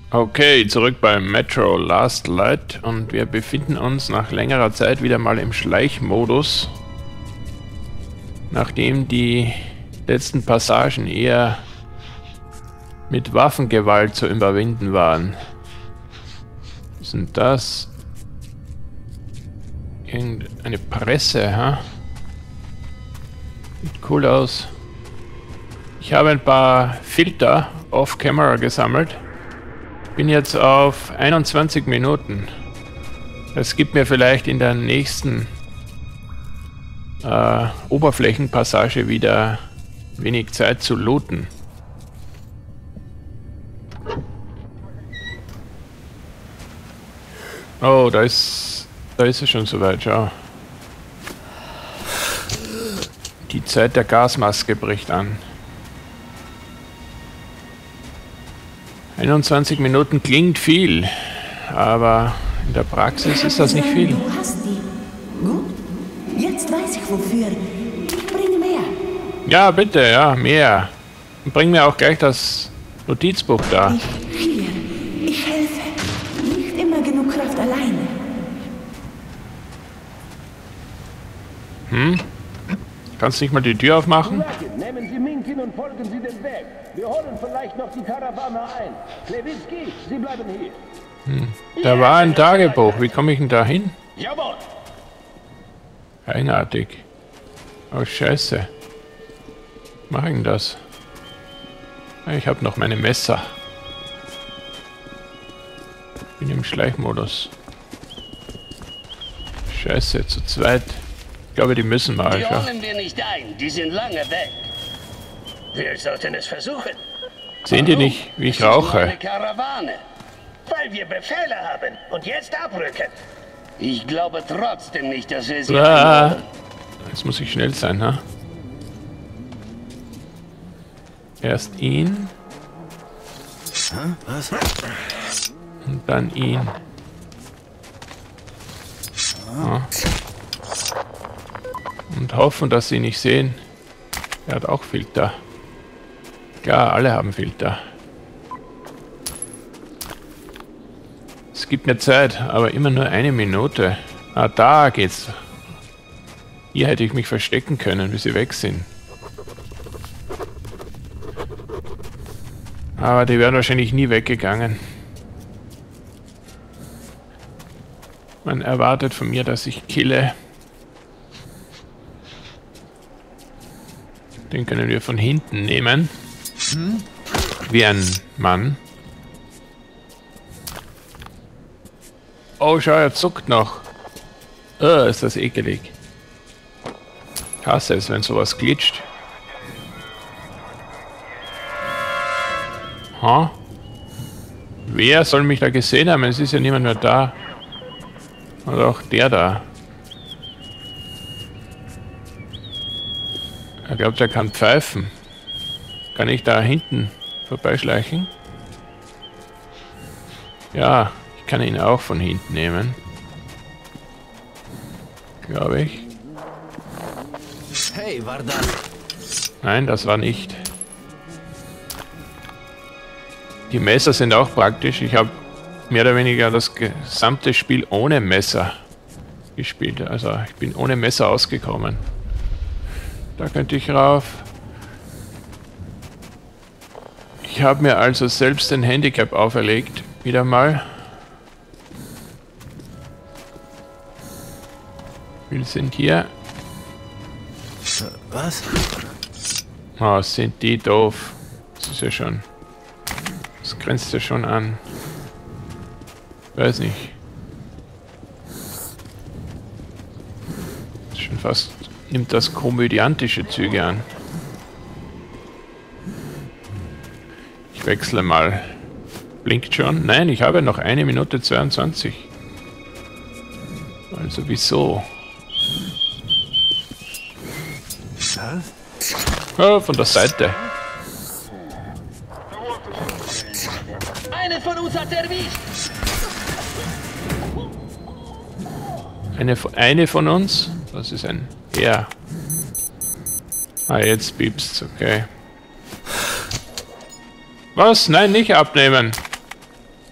Okay, zurück beim Metro Last Light und wir befinden uns nach längerer Zeit wieder mal im Schleichmodus. Nachdem die letzten Passagen eher mit Waffengewalt zu überwinden waren. Was ist denn das? Irgendeine Presse, ha? Sieht cool aus. Ich habe ein paar Filter off-camera gesammelt. Bin jetzt auf 21 Minuten. Das gibt mir vielleicht in der nächsten Oberflächenpassage wieder wenig Zeit zu looten. Oh, da ist es schon soweit, schau. Die Zeit der Gasmaske bricht an. 21 Minuten klingt viel, aber in der Praxis ist das nicht viel. Du hast die. Gut, jetzt weiß ich wofür. Ich bringe mehr. Ja, bitte, ja, mehr. Und bring mir auch gleich das Notizbuch da. Ich helfe. Nicht immer genug Kraft alleine. Kannst nicht mal die Tür aufmachen? Nehmen Sie Minkin und folgen Sie den Weg. Wir holen vielleicht noch die Karawane ein. Klewinski, Sie bleiben hier. Da war ein Tagebuch. Wie komme ich denn da hin? Jawohl. Eigenartig. Oh, scheiße. Mach ich denn das? Ich habe noch meine Messer. Bin im Schleichmodus. Scheiße, zu zweit. Ich glaube, die müssen mal. Die holen wir nicht ein, die sind lange weg. Wir sollten es versuchen. Sehen die nicht, wie ich Es ist nur rauche? eine Karawane. Weil wir Befehle haben und jetzt abrücken. Ich glaube trotzdem nicht, dass wir sie einholen. Jetzt muss ich schnell sein, ha? Erst ihn. Was? Und dann ihn. Ja. Und hoffen, dass sie nicht sehen. Er hat auch Filter. Klar, alle haben Filter. Es gibt mir Zeit, aber immer nur eine Minute. Ah, da geht's. Hier hätte ich mich verstecken können, bis sie weg sind. Aber die wären wahrscheinlich nie weggegangen. Man erwartet von mir, dass ich kille. Den können wir von hinten nehmen. Wie ein Mann. Oh, schau, er zuckt noch. Oh, ist das ekelig. Ich hasse es, wenn sowas glitscht. Ha? Wer soll mich da gesehen haben? Es ist ja niemand mehr da. Oder auch der da. Er glaubt, er kann pfeifen. Kann ich da hinten vorbeischleichen? Ja, ich kann ihn auch von hinten nehmen. Glaube ich. Hey, war das? Nein, das war nicht. Die Messer sind auch praktisch. Ich habe mehr oder weniger das gesamte Spiel ohne Messer gespielt. Also ich bin ohne Messer ausgekommen. Da könnte ich rauf. Ich habe mir also selbst ein Handicap auferlegt. Wieder mal. Wir sind hier. Was? Oh, sind die doof. Das ist ja schon... Das grenzt ja schon an. Weiß nicht. Das ist schon fast... Nimmt das komödiantische Züge an. Ich wechsle mal. Blinkt schon? Nein, ich habe noch 1 Minute 22. Also wieso? Oh, von der Seite. Einen von uns hat erwischt. Eine von uns? Das ist ein er. Ah, jetzt piepst's, okay. Was? Nein, nicht abnehmen.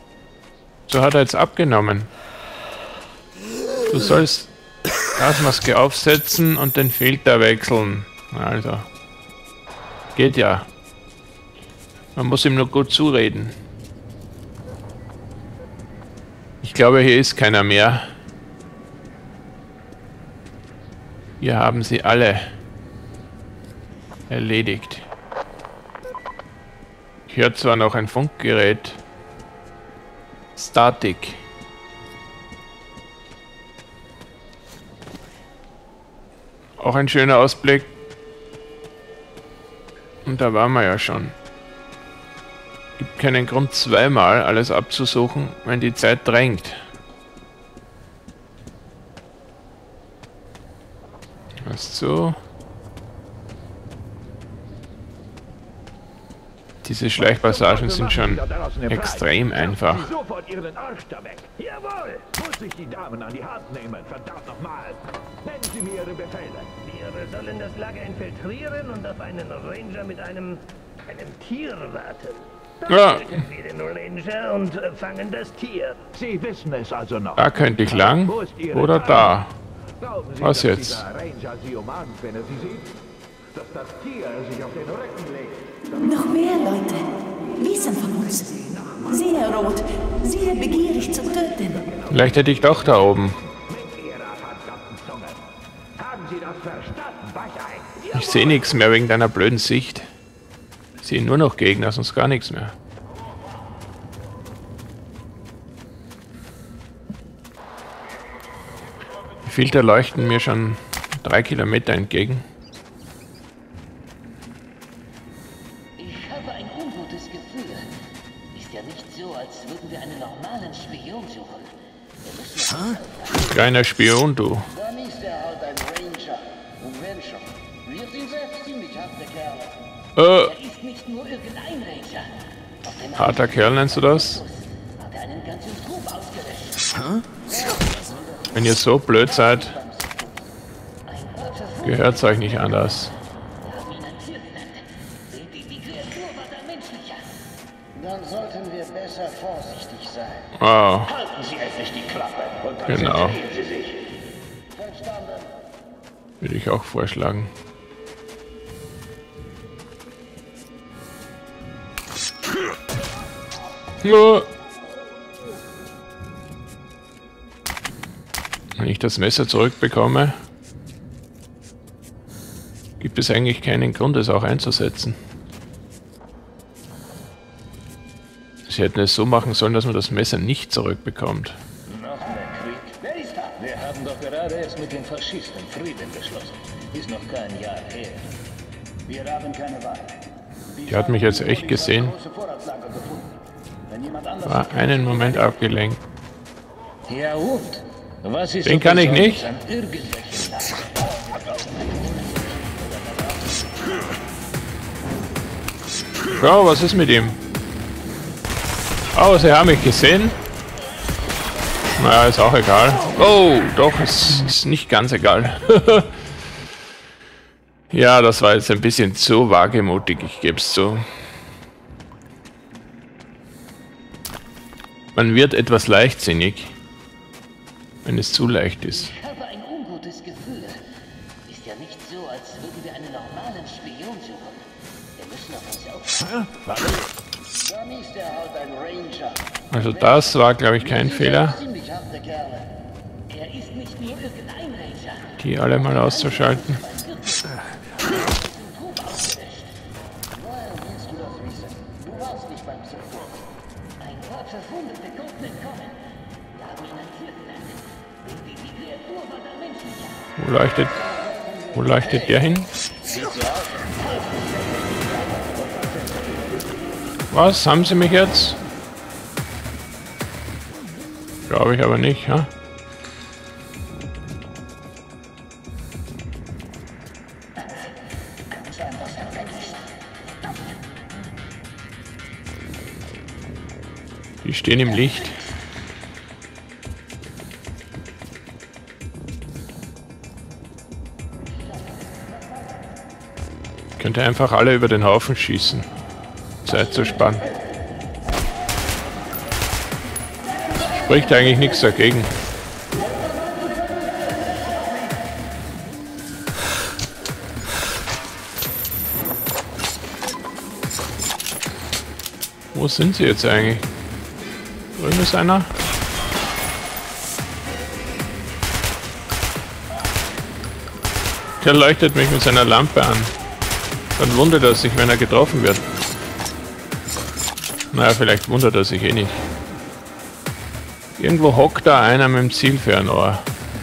Wozu hat er jetzt abgenommen? Du sollst Gasmaske aufsetzen und den Filter wechseln. Also. Geht ja. Man muss ihm nur gut zureden. Ich glaube, hier ist keiner mehr. Wir haben sie alle erledigt. Ich höre zwar noch ein Funkgerät. Statik. Auch ein schöner Ausblick. Und da waren wir ja schon. Gibt keinen Grund, zweimal alles abzusuchen, wenn die Zeit drängt. Was so? Diese Schleichpassagen sind schon extrem einfach. Sofort Ihren Arsch da weg. Jawohl! Muss ich die Damen an die Hand nehmen, verdammt nochmal. Nennen Sie mir Ihre Befehle. Wir sollen das Lager infiltrieren und auf einen Ranger mit einem Tier warten. Ja, Töten wir den Ranger und fangen das Tier. Sie wissen es also noch. da könnte ich lang. Wo ist Ihre Oder Dame? da. Glauben Sie, Was dass jetzt? dieser Ranger Sie umarmt, wenn er Sie sieht? Dass das Tier sich auf den Rücken legt? Noch mehr Leute wissen von uns. Sehr rot, sehr begierig zu töten. Vielleicht hätte ich doch da oben. Mit Ihrer verdammten Zunge. Haben Sie das verstanden, Weichei? Ich sehe nichts mehr wegen deiner blöden Sicht. Ich sehe nur noch Gegner, sonst gar nichts mehr. Die Filter leuchten mir schon 3 Kilometer entgegen. Ich habe ein ungutes Gefühl. Ist ja nicht so, als würden wir einen normalen Spion suchen. Kleiner Spion, du. Dann ist er halt ein Ranger. Und wenn schon. Wir sind selbst ziemlich harte Kerle. Er ist nicht nur irgendein Ranger. Auf dem Harter Kerl nennst du das? hat er einen ganzen Trupp ausgelöscht. Wenn ihr so blöd seid, gehört's euch nicht anders. Die Kreatur war dann menschlicher. Dann sollten wir besser vorsichtig sein. Wow, Halten Sie endlich die Klappe und genau. konzentrieren Sie sich. Verstanden? Würde ich auch vorschlagen. Ja. Wenn ich das Messer zurückbekomme, gibt es eigentlich keinen Grund, es auch einzusetzen. Sie hätten es so machen sollen, dass man das Messer nicht zurückbekommt. Noch mehr Krieg? Wer ist da? Wir haben doch gerade erst mit den Faschisten Frieden geschlossen. Ist noch kein Jahr her. Wir haben keine Wahl. Die hat mich jetzt echt gesehen. Große Vorratslager gefunden. Wenn jemand anders War einen Moment abgelenkt. Ja und? Was ist Den so kann ich besonders nicht. an irgendwelchen Lagen? Schau, was ist mit ihm? Oh, sie haben mich gesehen. Naja, ist auch egal. Oh, doch, es ist nicht ganz egal. Ja, das war jetzt ein bisschen zu wagemutig, ich gebe es zu. Man wird etwas leichtsinnig, wenn es zu leicht ist. Ich habe ein ungutes Gefühl. Ist ja nicht so, als würden wir einen normalen Spion suchen. Wir müssen auf uns aufpassen. Dann ist er halt ein Ranger. Also das war, glaube ich, kein Fehler, Ziemlich harte Kerle. Er ist nicht nur irgendein Ranger. die alle mal auszuschalten. Woher willst du das wissen? Du warst nicht beim Support. Ein paar verwundete konnten entkommen. Wir haben ihn entführt. Die Kreatur war dann menschlicher. Wo leuchtet der hin? Was? Haben sie mich jetzt? Glaube ich aber nicht, ja? Die stehen im Licht. Könnte einfach alle über den Haufen schießen. Zeit zu sparen. Spricht eigentlich nichts dagegen. Wo sind sie jetzt eigentlich? Drüben ist einer. Der leuchtet mich mit seiner Lampe an. Dann wundert er sich, wenn er getroffen wird. Naja, vielleicht wundert er sich eh nicht. Irgendwo hockt da einer mit dem Zielfernrohr.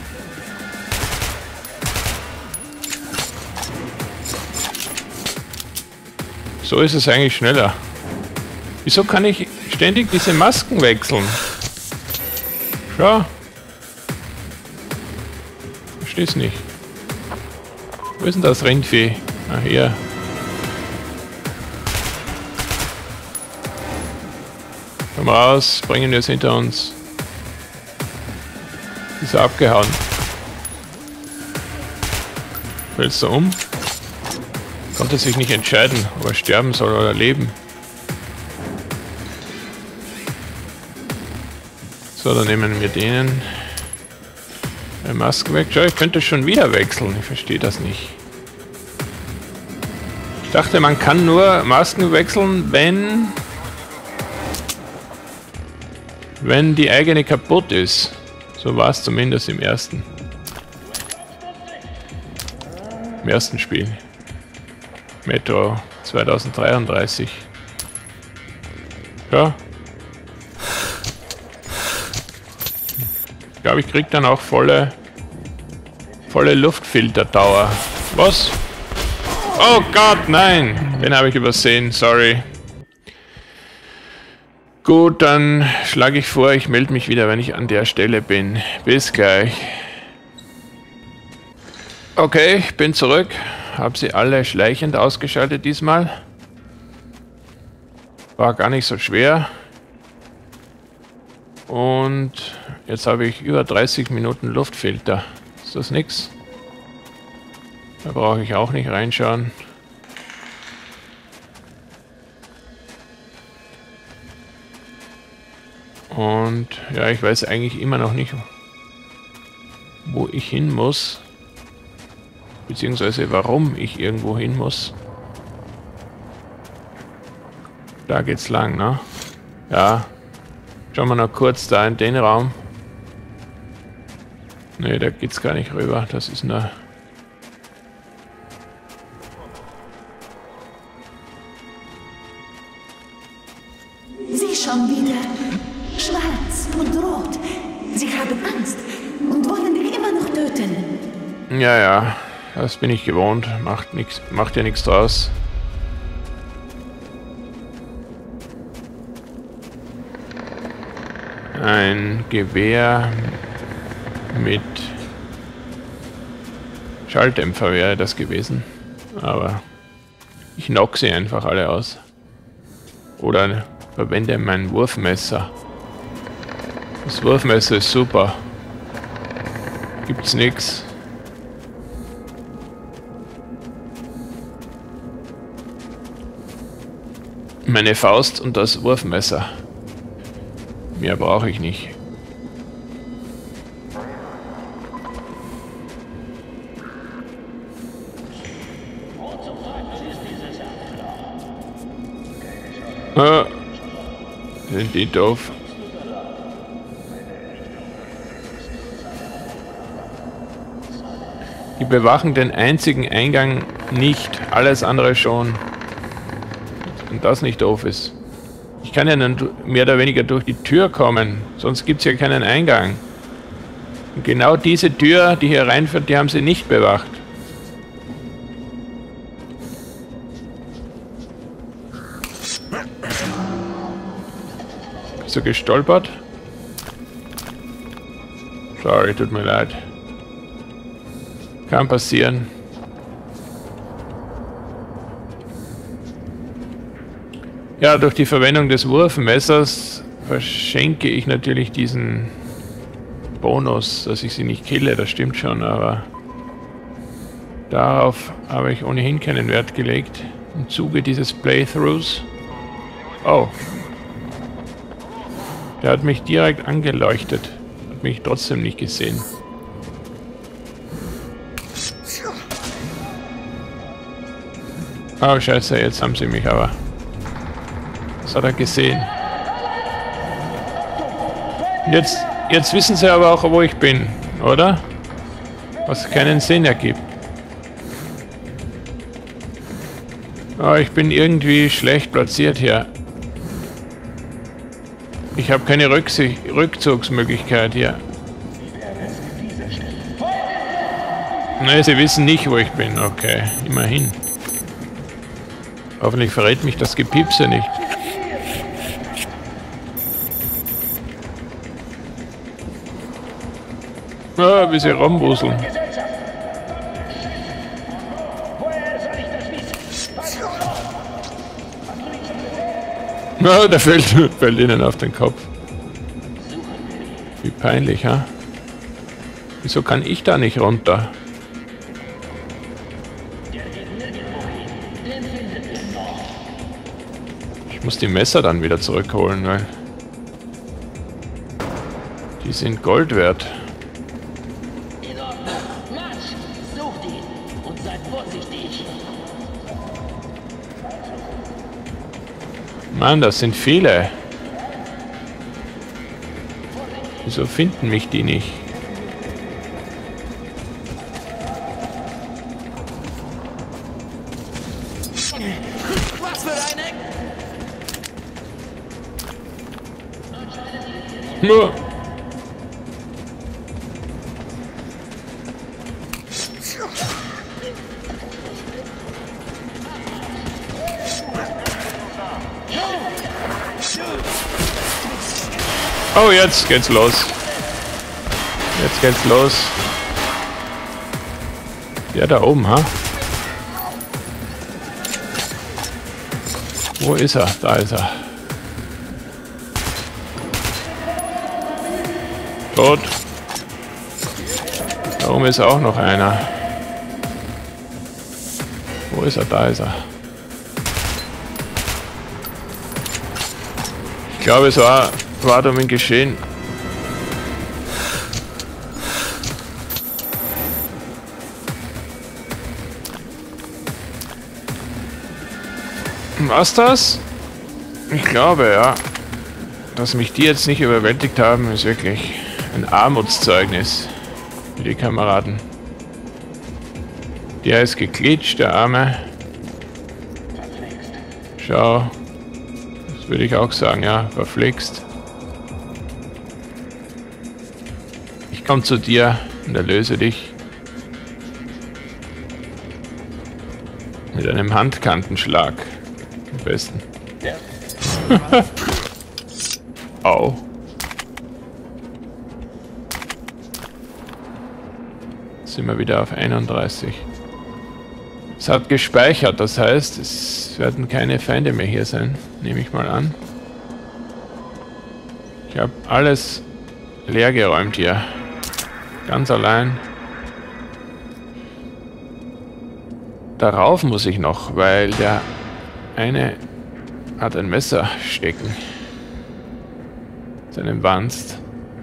So ist es eigentlich schneller. Wieso kann ich ständig diese Masken wechseln? Schau. Versteh's nicht. Wo ist denn das Rindvieh? Ah, hier. Komm raus, bringen wir es hinter uns. Ist er abgehauen. Fällst du um? Konnte sich nicht entscheiden, ob er sterben soll oder leben. So, dann nehmen wir denen Masken weg. Schau, ich könnte schon wieder wechseln. Ich verstehe das nicht. Ich dachte, man kann nur Masken wechseln, wenn die eigene kaputt ist. So war es zumindest im ersten Spiel. Metro 2033. Ja. Ich glaube, ich krieg dann auch volle Luftfilterdauer. Was? Oh Gott, nein! Den habe ich übersehen, sorry. Gut, dann schlage ich vor, ich melde mich wieder, wenn ich an der Stelle bin. Bis gleich. Okay, ich bin zurück. Habe sie alle schleichend ausgeschaltet diesmal. War gar nicht so schwer. Und jetzt habe ich über 30 Minuten Luftfilter. Ist das nix? Da brauche ich auch nicht reinschauen. Und ja, ich weiß eigentlich immer noch nicht, wo ich hin muss. Beziehungsweise warum ich irgendwo hin muss. Da geht's lang, ne? Ja. Schauen wir noch kurz da in den Raum. Ne, da geht's gar nicht rüber. Das ist nur... Sie schon wieder. Schwarz und rot. Sie haben Angst und wollen dich immer noch töten. Ja, ja. Das bin ich gewohnt. Macht ja nichts draus. Ein Gewehr mit Schalldämpfer wäre das gewesen. Aber ich knock sie einfach alle aus. Oder verwende mein Wurfmesser. Das Wurfmesser ist super. Gibt's nix. Meine Faust und das Wurfmesser. Mehr brauche ich nicht. Sind die doof? Die bewachen den einzigen Eingang nicht, alles andere schon. Und das nicht doof ist. Ich kann ja dann mehr oder weniger durch die Tür kommen, sonst gibt es ja keinen Eingang. Und genau diese Tür, die hier reinführt, die haben sie nicht bewacht. Bist du gestolpert? Sorry, tut mir leid. Kann passieren. Ja, durch die Verwendung des Wurfmessers verschenke ich natürlich diesen Bonus, dass ich sie nicht kille, das stimmt schon, aber darauf habe ich ohnehin keinen Wert gelegt im Zuge dieses Playthroughs. Oh. Der hat mich direkt angeleuchtet. Hat mich trotzdem nicht gesehen. Oh, scheiße, jetzt haben sie mich aber. Das hat er gesehen. Jetzt wissen sie aber auch, wo ich bin, oder? Was keinen Sinn ergibt. Oh, ich bin irgendwie schlecht platziert hier. Ich habe keine Rückzugsmöglichkeit hier. Ne, sie wissen nicht, wo ich bin. Okay, immerhin. Hoffentlich verrät mich das Gepiepse nicht. Ah, wie sie rumwuseln. Na, der fällt ihnen auf den Kopf. Wie peinlich, ha? Wieso kann ich da nicht runter? Ich muss die Messer dann wieder zurückholen, weil die sind Gold wert. Mann, das sind viele. Wieso finden mich die nicht? Was für eine... Nur. Oh, jetzt geht's los. Jetzt geht's los. Der da oben, ha? Wo ist er? Da ist er. Tot. Da oben ist auch noch einer. Wo ist er? Da ist er. Ich glaube, es war um ihn geschehen. Was das? Ich glaube, ja. Dass mich die jetzt nicht überwältigt haben, ist wirklich ein Armutszeugnis für die Kameraden. Der ist geglitscht, der Arme. Schau. Das würde ich auch sagen, ja. Verflixt. Ich komme zu dir und erlöse dich. Mit einem Handkantenschlag. Am besten. Ja. Au. Jetzt sind wir wieder auf 31. Es hat gespeichert, das heißt, es werden keine Feinde mehr hier sein, nehme ich mal an. Ich habe alles leer geräumt hier. Ganz allein. Darauf muss ich noch, weil der eine hat ein Messer stecken. Seinem Wanst.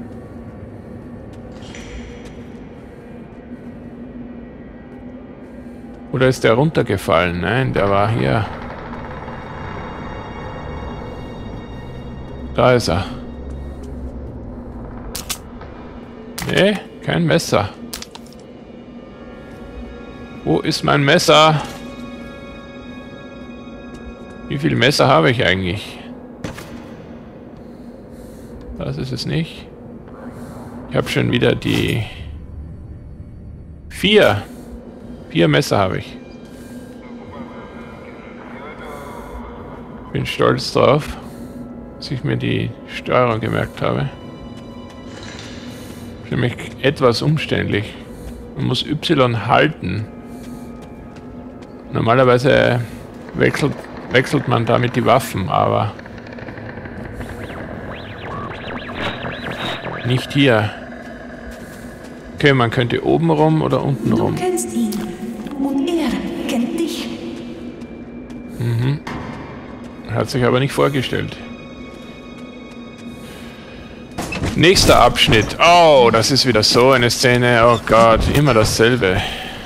Oder ist der runtergefallen? Nein, der war hier. Da ist er. Nee, kein Messer. Wo ist mein Messer? Wie viele Messer habe ich eigentlich? Das ist es nicht. Ich habe schon wieder die 4 Messer habe ich. Bin stolz drauf, dass ich mir die Steuerung gemerkt habe. Ist nämlich etwas umständlich. Man muss Y halten. Normalerweise wechselt man damit die Waffen, aber nicht hier. Okay, man könnte oben rum oder unten rum. Du kennst ihn und er kennt dich. Hat sich aber nicht vorgestellt. Nächster Abschnitt. Oh, das ist wieder so eine Szene. Oh Gott, immer dasselbe.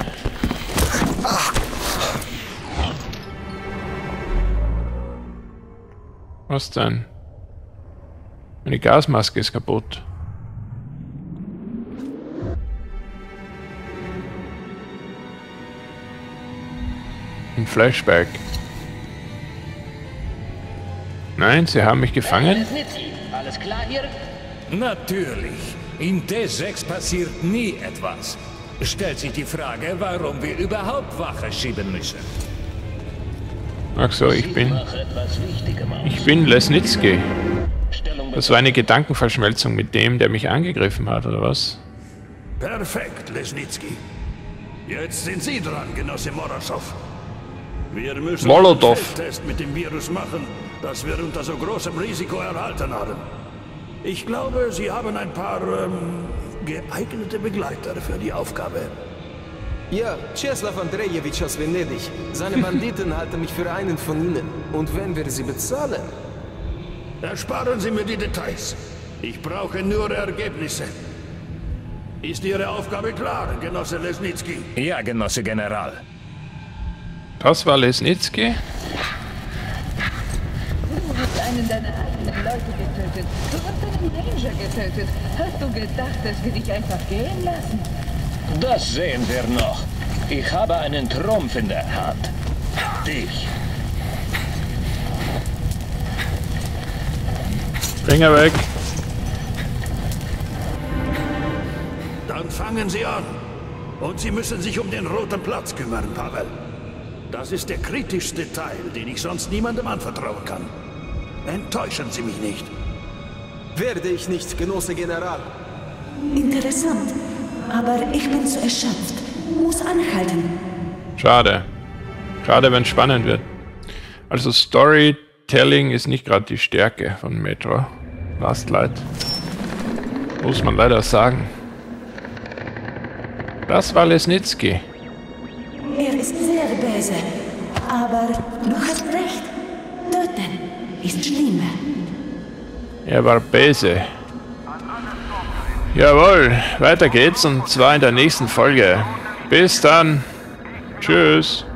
Was denn? Meine Gasmaske ist kaputt. Ein Flashback. Nein, sie haben mich gefangen. Lesnitzki, alles klar hier? Natürlich. In T6 passiert nie etwas. Stellt sich die Frage, warum wir überhaupt Wache schieben müssen. Ach so, ich bin Lesnitzki. Das war eine Gedankenverschmelzung mit dem, der mich angegriffen hat, oder was? Perfekt, Lesnitzki. Jetzt sind Sie dran, Genosse Morosow. Wir müssen einen Feldtest mit dem Virus machen, das wir unter so großem Risiko erhalten haben. Ich glaube, Sie haben ein paar geeignete Begleiter für die Aufgabe. Ja, Czeslaw Andrejewitsch aus Venedig. Seine Banditen halten mich für einen von ihnen. Und wenn wir sie bezahlen? Ersparen Sie mir die Details. Ich brauche nur Ergebnisse. Ist Ihre Aufgabe klar, Genosse Lesnitzki? Ja, Genosse General. Das war Lesnitzki? Du hast einen deiner eigenen Leute getötet. Du hast einen Ranger getötet. Hast du gedacht, dass wir dich einfach gehen lassen? Das sehen wir noch. Ich habe einen Trumpf in der Hand. Dich. Finger weg. Dann fangen Sie an. Und Sie müssen sich um den Roten Platz kümmern, Pavel. Das ist der kritischste Teil, den ich sonst niemandem anvertrauen kann. Enttäuschen Sie mich nicht. Werde ich nicht, Genosse General. Interessant. Aber ich bin zu erschöpft. Muss anhalten. Schade. Schade, wenn es spannend wird. Also Storytelling ist nicht gerade die Stärke von Metro Last Light. Muss man leider sagen. Das war Lesnitzki. Er ist sehr böse. Aber du hast recht. Töten ist schlimmer. Er war böse. Jawohl, weiter geht's und zwar in der nächsten Folge. Bis dann. Tschüss.